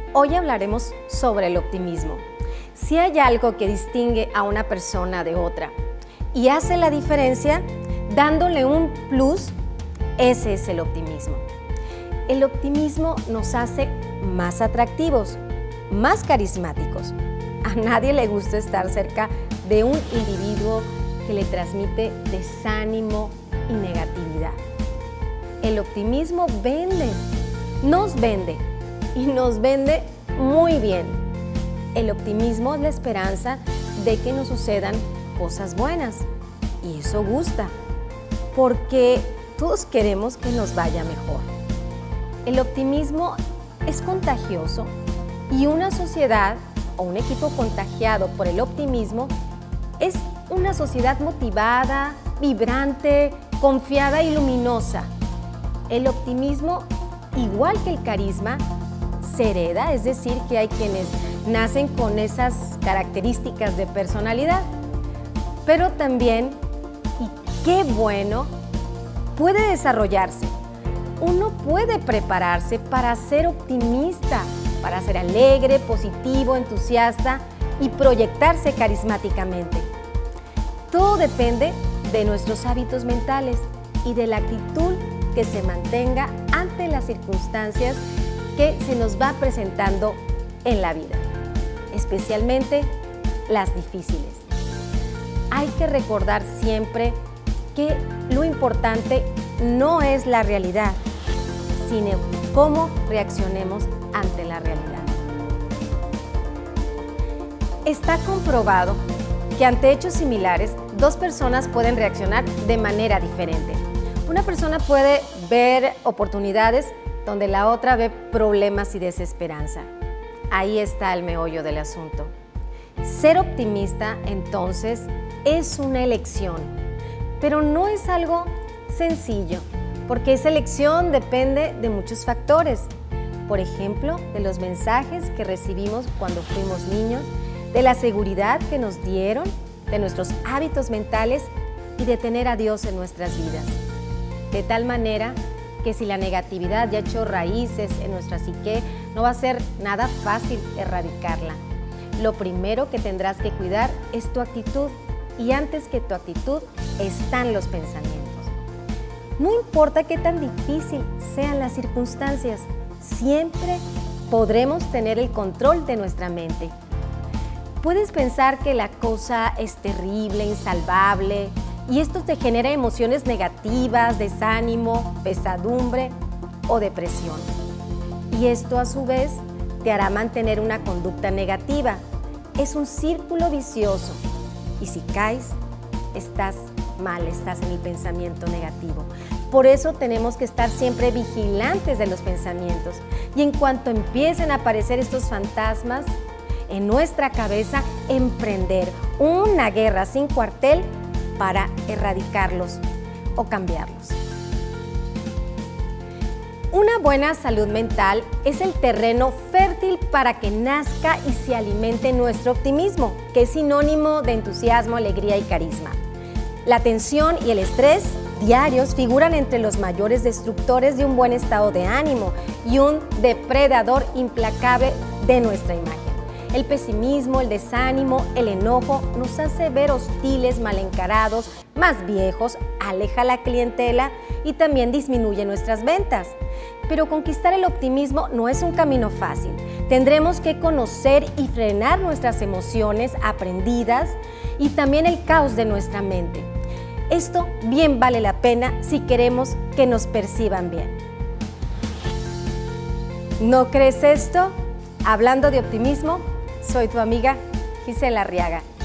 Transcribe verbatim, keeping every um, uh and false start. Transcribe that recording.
Hoy hablaremos sobre el optimismo. Si hay algo que distingue a una persona de otra y hace la diferencia dándole un plus, ese es el optimismo. El optimismo nos hace más atractivos, más carismáticos. A nadie le gusta estar cerca de un individuo que le transmite desánimo y negatividad. El optimismo vende, nos vende y nos vende muy bien. El optimismo es la esperanza de que nos sucedan cosas buenas y eso gusta, porque todos queremos que nos vaya mejor. El optimismo es contagioso y una sociedad o un equipo contagiado por el optimismo es una sociedad motivada, vibrante, confiada y luminosa. El optimismo, igual que el carisma, se hereda, es decir, que hay quienes nacen con esas características de personalidad, pero también, y qué bueno, puede desarrollarse. Uno puede prepararse para ser optimista, para ser alegre, positivo, entusiasta y proyectarse carismáticamente. Todo depende de nuestros hábitos mentales y de la actitud que se mantenga ante las circunstancias que se nos va presentando en la vida, especialmente las difíciles. Hay que recordar siempre que lo importante no es la realidad, sino cómo reaccionemos ante la realidad. Está comprobado que ante hechos similares, dos personas pueden reaccionar de manera diferente. Una persona puede ver oportunidades donde la otra ve problemas y desesperanza. Ahí está el meollo del asunto. Ser optimista, entonces, es una elección, pero no es algo sencillo, porque esa elección depende de muchos factores. Por ejemplo, de los mensajes que recibimos cuando fuimos niños, de la seguridad que nos dieron, de nuestros hábitos mentales y de tener a Dios en nuestras vidas. De tal manera que si la negatividad ya ha hecho raíces en nuestra psique, no va a ser nada fácil erradicarla. Lo primero que tendrás que cuidar es tu actitud, y antes que tu actitud están los pensamientos. No importa qué tan difícil sean las circunstancias, siempre podremos tener el control de nuestra mente. Puedes pensar que la cosa es terrible, insalvable, y esto te genera emociones negativas, desánimo, pesadumbre o depresión. Y esto a su vez te hará mantener una conducta negativa. Es un círculo vicioso y si caes, estás mal, estás en el pensamiento negativo. Por eso tenemos que estar siempre vigilantes de los pensamientos y en cuanto empiecen a aparecer estos fantasmas en nuestra cabeza, emprender una guerra sin cuartel para erradicarlos o cambiarlos. Una buena salud mental es el terreno fértil para que nazca y se alimente nuestro optimismo, que es sinónimo de entusiasmo, alegría y carisma. La tensión y el estrés diarios figuran entre los mayores destructores de un buen estado de ánimo y un depredador implacable de nuestra imagen. El pesimismo, el desánimo, el enojo nos hace ver hostiles, mal encarados, más viejos, aleja la clientela y también disminuye nuestras ventas. Pero conquistar el optimismo no es un camino fácil. Tendremos que conocer y frenar nuestras emociones aprendidas y también el caos de nuestra mente. Esto bien vale la pena si queremos que nos perciban bien. ¿No crees esto? Hablando de optimismo, soy tu amiga Gisela Arriaga.